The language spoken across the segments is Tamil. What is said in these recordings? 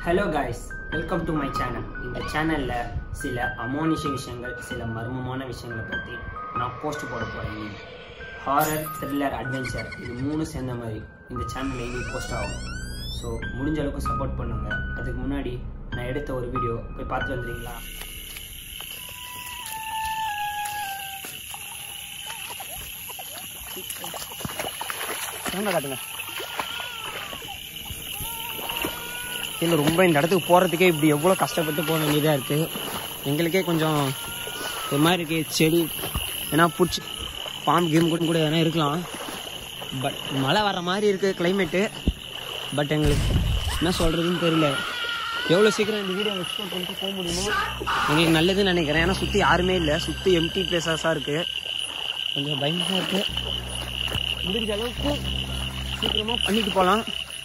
Hello guys, welcome to my channel. இந்த சேனலில் சில அமானுஷ விஷயங்கள், சில மர்மமான விஷயங்களை பற்றி நான் போஸ்ட் போட போகிறேன். ஹாரர், த்ரில்லர், அட்வென்ச்சர் இது மூணு சேர்ந்த மாதிரி இந்த சேனலில் இனி போஸ்ட் ஆகும். ஸோ முடிஞ்ச அளவுக்கு சப்போர்ட் பண்ணுங்கள். அதுக்கு முன்னாடி நான் எடுத்த ஒரு வீடியோ போய் பார்த்து வந்துடுறீங்களா? காட்டுங்க. இல்லை ரொம்ப இந்த இடத்துக்கு போகிறதுக்கே இப்படி எவ்வளோ கஷ்டப்பட்டு போக வேண்டியதாக இருக்குது. எங்களுக்கே கொஞ்சம் ஒரு மாதிரி இருக்குது. செடி ஏன்னா பிடிச்சி ஃபார்ம் கேம் கூட எதனா இருக்கலாம். பட் மழை வர மாதிரி இருக்குது கிளைமேட்டு. பட் எங்களுக்கு என்ன சொல்கிறதுன்னு தெரியல. எவ்வளோ சீக்கிரம் இந்த வீடியோ எக்ஸ்ப்ளோர் பண்ணிட்டு போக முடியுமோ எங்களுக்கு நல்லதுன்னு நினைக்கிறேன். ஏன்னா சுற்றி யாருமே இல்லை, சுற்றி எம்டி பிளேஸஸாக இருக்குது. கொஞ்சம் பயமாக இருக்குது. முடிஞ்ச அளவுக்கு சீக்கிரமாக பண்ணிட்டு போகலாம்.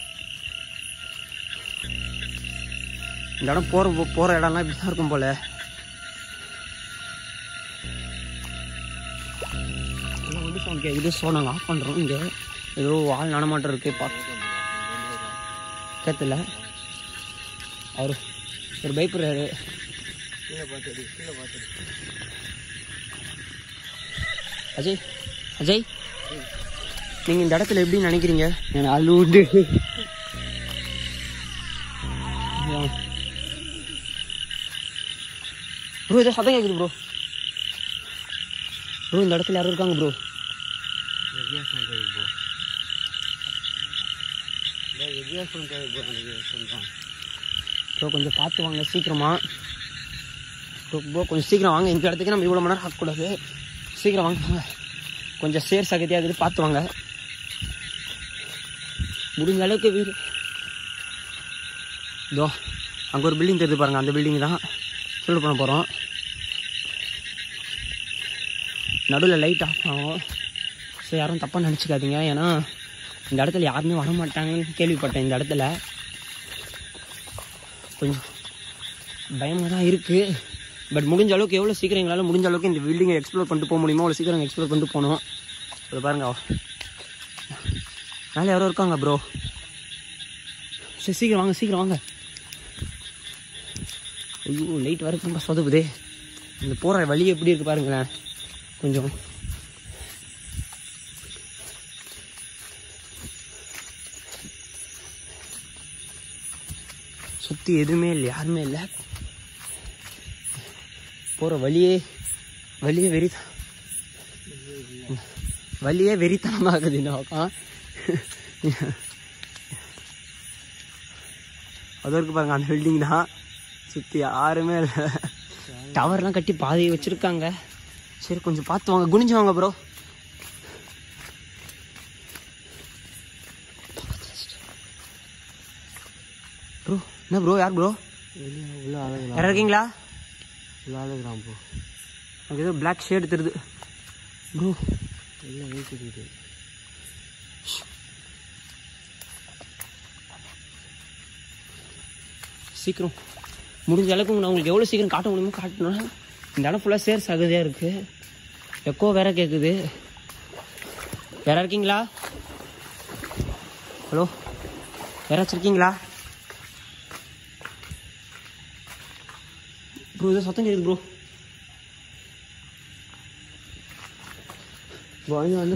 இந்த இடம் போகிற இடம்லாம் இப்படி தான் இருக்கும் போல். வந்து இது ஸோ நாங்கள் ஆஃப் பண்ணுறோம். இங்கே ஏதோ ஆள் நடமாட்டம் இருக்குது. பார்த்து கேத்துல அவர் ஒரு பயப்படுறாரு. அஜய் அஜய், நீங்கள் இந்த இடத்துல எப்படி நினைக்கிறீங்க? அழுவுண்டு ப்ரோ, ஏதோ சத்தம் கேட்குது ப்ரோ. ப்ரோ இந்த இடத்துல யாரும் இருக்காங்க ப்ரோ. ப்ரோ கொஞ்சம் பார்த்து வாங்க சீக்கிரமா. ப்ரோ கொஞ்சம் சீக்கிரம் வாங்க. இந்த இடத்துக்கு நம்ம இவ்வளோ மணி நேரம் ஆகக்கூடாது. சீக்கிரம் வாங்க. கொஞ்சம் சேர் சகதியாக பார்த்து வாங்க. முடிஞ்ச அளவுக்கு வீடு இதோ அங்கே ஒரு பில்டிங் தெரிஞ்சு பாருங்கள். அந்த பில்டிங் தான் ஃபுல் பண்ண போகிறோம். நடுவில் லைட் ஆஃப் ஆகும். ஸோ யாரும் தப்பாக நினச்சிக்காதீங்க. ஏன்னா இந்த இடத்துல யாருமே வரமாட்டாங்கன்னு கேள்விப்பட்டேன். இந்த இடத்துல கொஞ்சம் பயமாக தான் இருக்குது. பட் முடிஞ்ச அளவுக்கு எவ்வளோ சீக்கிரம் எங்களால் முடிஞ்ச அளவுக்கு இந்த பில்டிங்கை எக்ஸ்ப்ளோர் பண்ணிட்டு போக முடியுமோ அவ்வளோ சீக்கிரம் எக்ஸ்ப்ளோர் பண்ணிட்டு போகணும். அது பாருங்க, மேலே யாரோ இருக்காங்க ப்ரோ. சரி சீக்கிரம் வாங்க, சீக்கிரம் வாங்க. ஐயோ லைட் வர ரொம்ப சொதப்புதே. இந்த போகிற வழி எப்படி இருக்குது பாருங்களேன். கொஞ்சம் சுற்றி எதுவுமே இல்லை, யாருமே இல்லை. போகிற வழியே வெறித்தனமாகுது இந்த பக்கம். அது இருக்கு பாருங்க, அந்த பில்டிங் தான். சுற்றி யாருமே இல்லை. டவர்லாம் கட்டி பாதி வச்சுருக்காங்க. சரி கொஞ்சம் பார்த்து வாங்க, குனிஞ்சு வாங்க ப்ரோ. ப்ரோ என்ன ப்ரோ, யார் ப்ரோ? யாரா இருக்கீங்களா? ப்ரோ அங்கே ஏதோ பிளாக் ஷேட் தெரியுது ப்ரோ. சீக்கிரம் முடிஞ்ச அளவுக்கு நான் உங்களுக்கு எவ்வளோ சீக்கிரம் காட்ட முடியுமோ காட்டணும். இந்த இடம் ஃபுல்லாக சேர் சகதியாக இருக்குது. எக்கோ வேற கேட்குது. யாரா இருக்கீங்களா? ஹலோ, யாராச்சும் இருக்கீங்களா ப்ரோ? ஏதோ சத்தம் கேட்குது ப்ரோ. ப்ரோ அங்கே வந்து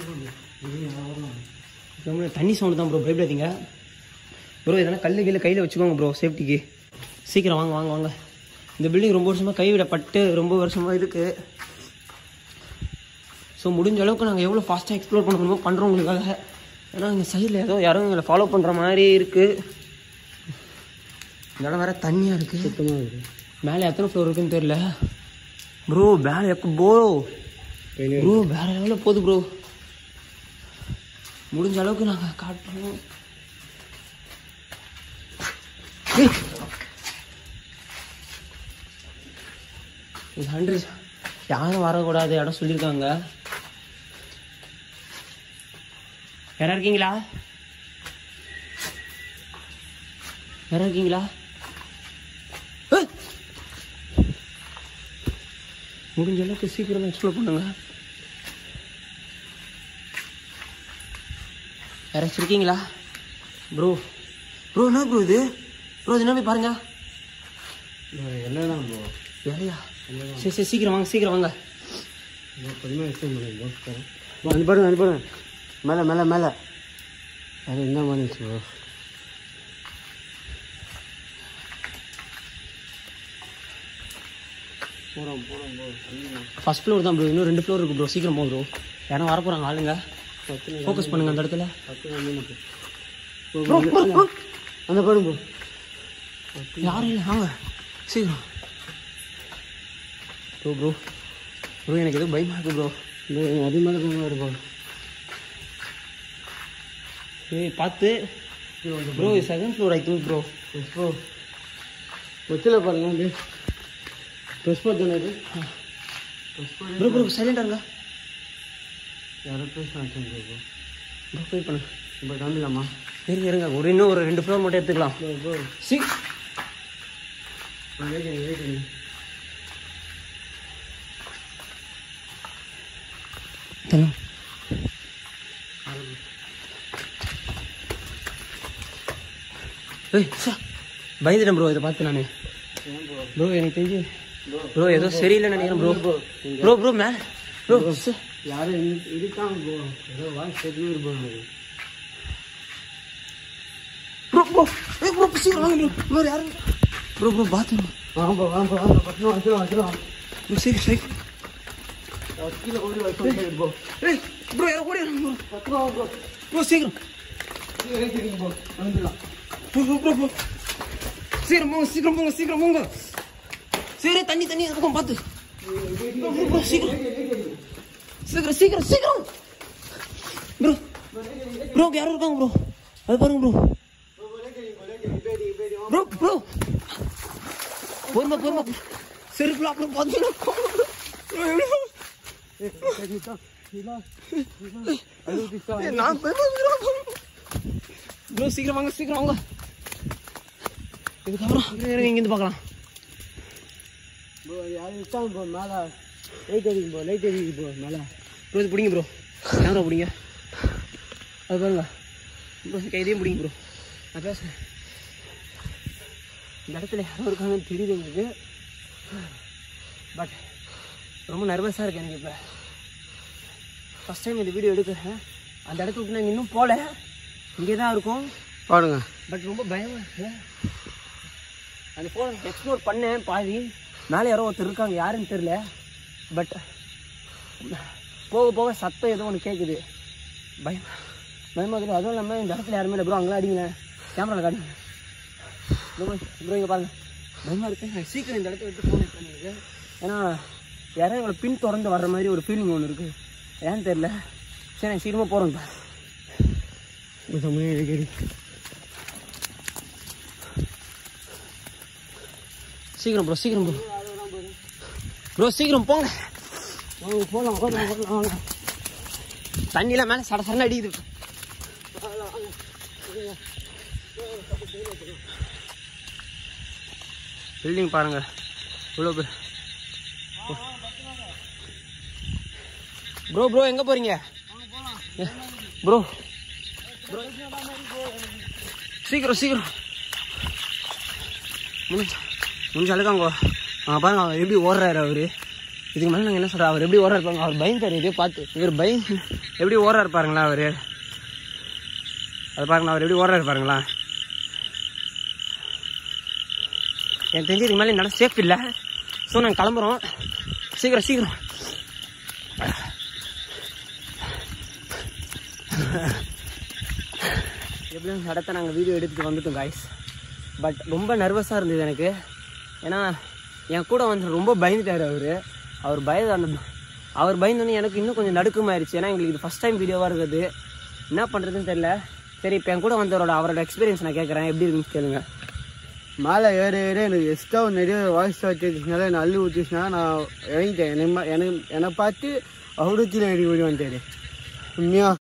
தண்ணி சவுண்டு தான் ப்ரோ. பயப்படாதீங்க ப்ரோ. எதனா கல் கீழே கையில் வச்சுக்கோங்க ப்ரோ, சேஃப்டிக்கு. சீக்கிரம் வாங்க வாங்க வாங்க. இந்த பில்டிங் ரொம்ப வருஷமாக கைவிடப்பட்டு ரொம்ப வருஷமாக இருக்குது. ஸோ முடிஞ்ச அளவுக்கு நாங்கள் எவ்வளோ ஃபாஸ்ட்டாக எக்ஸ்ப்ளோர் பண்ண முடியுமோ பண்ணுறோம் உங்களுக்காக. ஏன்னா இங்கே சைடில் ஏதோ யாரும் எங்களை ஃபாலோ பண்ணுற மாதிரி இருக்குது. இந்த இடம் வேறு தண்ணியாக இருக்குது, சுத்தமாக இருக்குது. மேலே எத்தனை ஃப்ளோர் இருக்குன்னு தெரியல ப்ரோ. மேலே எப்போ ப்ரோ வேறு லெவலில் போகுது ப்ரோ. முடிஞ்ச அளவுக்கு நாங்கள் காட்டுறோம். யாரும் வரக்கூடாது இடம் சொல்லியிருக்காங்க. யாரா இருக்கீங்களா? யாரா இருக்கீங்களா? முடிஞ்ச அளவுக்கு சீக்கிரமா எக்ஸ்ப்ளோர் பண்ணுங்க. யாராச்சும் இருக்கீங்களா ப்ரோ? ப்ரோ என்ன ப்ரோ இது? ப்ரோ இது என்ன போய் பாருங்க. எல்லாம் ப்ரோ. வேலையா? சரி சரி சீக்கிரம் வாங்க சீக்கிரம் வாங்க. பொறுமையாக வச்சு ப்ரோ. அது பாருங்க அது பாருங்க. மேலே மேலே மேலே. அது என்ன பண்ணிச்சு ப்ரோ? போகிறோம் போகிறோம் ப்ரோ. ஃபர்ஸ்ட் ஃப்ளோர் தான் ப்ரோ. இன்னும் 2 ஃப்ளோர் இருக்குது ப்ரோ. சீக்கிரம் போகும் ப்ரோ. யாரும் வரப்போகிறாங்க ஆளுங்க. ஃபோக்கஸ் பண்ணுங்க அந்த இடத்துல. அந்த பாருங்க ப்ரோ. யாரும் இல்லை வாங்க சீக்கிரம். ப்ரோ ப்ரோ ப்ரோ எனக்கு எதுவும் பயமாக இருக்குது ப்ரோ. அது மேலே பயமாக இருக்கும் ஏய் பார்த்து bro. 2nd floor I think bro. Bro வச்சில் பாருங்க. அப்படியே ப்ரெஸ் பார்த்து இது ப்ரோ ப்ரோ சைலண்டாக இருங்க. யாரோ ப்ரெஸ் ஆச்சு ப்ரோ. ப்ரோ வெயிட் பண்ணுங்க. இப்போ காமிக்கலாமா? இருங்க இருங்க இன்னும் ஒரு 2 ஃப்ளோர் மட்டும் எடுத்துக்கலாம். ப்ரோ வெயிட் பயந்துட்டேன் ப்ரோ இதை பார்த்து நான். ப்ரோ எனக்கு தெரிஞ்சு ப்ரோ ஏதோ சரியில்லைன்னு நினைக்கிறேன் ப்ரோ. ப்ரோ ப்ரோ மேலே ப்ரோ யாரும் இருக்காங்க ப்ரோ. ஏதோ வாய்ஸ் கேட்டுமே இருப்பாங்க. ப்ரோ ப்ரோ ப்ரோ சீக்கிரம் வாங்க ப்ரோ. ப்ரோ யாரும் ப்ரோ ப்ரோ பாத்ரூம். வாங்க வாங்க வாங்க பட்டணும் வச்சிடும் ப்ரோ சரி சரி கீழே ஓடி வைக்க ப்ரோ. ப்ரோ யாரும் ஓடி ப்ரோ. பட்டணும் ப்ரோ. ப்ரோ சீக்கிரம் ப்ரோ வந்துடலாம். ப்ரோ ப்ரோ ப்ரோ ப்ரோ சீக்கிரம் போங்க சீக்கிரம் போங்க சீக்கிரம் போங்க. சரி தண்ணி தண்ணி இருக்கும் பார்த்து. ப்ரோ சீக்கிரம் சீக்கிரம் சீக்கிரம் சீக்கிரம். ப்ரோ ப்ரோ யாரும் இருக்காங்க ப்ரோ. அது பாருங்க ப்ரோ. ப்ரோ ப்ரோ பொறுமை பொறுமை. செருப்புல அப்புறம் பார்த்தீங்கன்னா ப்ரோ சீக்கிரம் வாங்க சீக்கிரம் வாங்க. இதுக்கப்புறம் இங்கேருந்து பார்க்கலாம். ப்ரோ யாரும் இருக்காங்க ப்ரோ. மேலே லைட் அடிக்கும் ப்ரோ. லைட் அடிக்கும் ப்ரோ மேலே. ப்ரோ இது பிடிங்க ப்ரோ. கேமரா பிடிங்க. அது பாருங்க ப்ரோ. கையிலையும் பிடிங்க ப்ரோ. நான் பேசுகிறேன். இந்த இடத்துல யாரும் இருக்காங்கன்னு தெரியுது எங்களுக்கு. பட் ரொம்ப நர்வஸாக இருக்குது எனக்கு. இப்போ ஃபஸ்ட் டைம் இந்த வீடியோ எடுக்கிறேன். அந்த இடத்துக்கு நாங்கள் இன்னும் போகல. இங்கே தான் இருக்கோம் பாருங்க. பட் ரொம்ப பயமாக இருக்குது. அந்த ஃபோன் எக்ஸ்ப்ளோர் பண்ணேன் பாதி. மேலே யாரோ ஒருத்தர் இருக்காங்க யாருன்னு தெரில. பட் போக போக சத்தம் ஏதோ ஒன்று கேட்குது. பயமாக இருக்குது. அதுவும் இல்லாமல் இந்த இடத்துல யாருமே இல்லை ப்ரோ. அங்கெல்லாம் அடிங்க கேமராவில் காட்டுங்க ப்ரோ. இங்கே பாருங்கள் பயமாக இருக்குது. நான் சீக்கிரம் இந்த இடத்த விட்டு ஃபோன் பண்ணிருக்கு. ஏன்னா யாரும் எங்களை பின் தொடர்ந்து வர்ற மாதிரி ஒரு ஃபீலிங் ஒன்று இருக்குது. ஏன்னு தெரில. சரி நான் சீக்கிரமாக போகிறோம். சீக்கிரம் ப்ரோ சீக்கிரம் ப்ரோ. ப்ரோ சீக்கிரம் போங்க. போகலாம். தண்ணியெலாம் மேலே சட சடன்னு அடிக்குது. பில்டிங் பாருங்கள் இவ்வளோ பேர். ப்ரோ ப்ரோ எங்கே போகிறீங்க ப்ரோ? சீக்கிரம் சீக்கிரம் முடிஞ்ச அழுக்காங்க. பாருங்க அவர் எப்படி ஓடுறாரு. அவர் இதுக்கு மேலே நாங்கள் என்ன சொல்கிறோம். அவர் எப்படி ஓடுறாரு பாருங்க. அவர் பயந்தார் இதே பார்த்து. இவர் எப்படி ஓடுறாரு பாருங்களா. அவர் அது பாருங்களா. அவர் எப்படி ஓடுறாரு பாருங்களா. எனக்கு தெரிஞ்சு இதுக்கு மேலே என்னால் சேஃப் இல்லை. ஸோ நாங்கள் கிளம்புறோம். சீக்கிரம் சீக்கிரம். எப்படியும் இடத்த நாங்கள் வீடியோ எடுத்துகிட்டு வந்துட்டோம் காய்ஸ். பட் ரொம்ப நர்வஸாக இருந்தது எனக்கு. ஏன்னா என் கூட வந்து ரொம்ப பயந்துட்டார் அவர் பயந்தோன்னே எனக்கு இன்னும் கொஞ்சம் நடுக்கமாயிருச்சு. ஏன்னா எங்களுக்கு இது ஃபஸ்ட் டைம் வீடியோவாக இருக்குது. என்ன பண்ணுறதுன்னு தெரில. சரி இப்போ என் கூட வந்தவரோட எக்ஸ்பீரியன்ஸ் நான் கேட்குறேன். எப்படி இருக்குன்னு கேளுங்க. மேலே ஏற எனக்கு எக்ஸ்ட்ரா நிறைய வாய்ஸ் வச்சுனால என்ன அள்ளி ஊற்றிச்சுனா நான் இறங்கிட்டேன். என்னை பார்த்து அவரு கீழே ஏறி ஓடி வந்துட்டாரு. உண்மையாக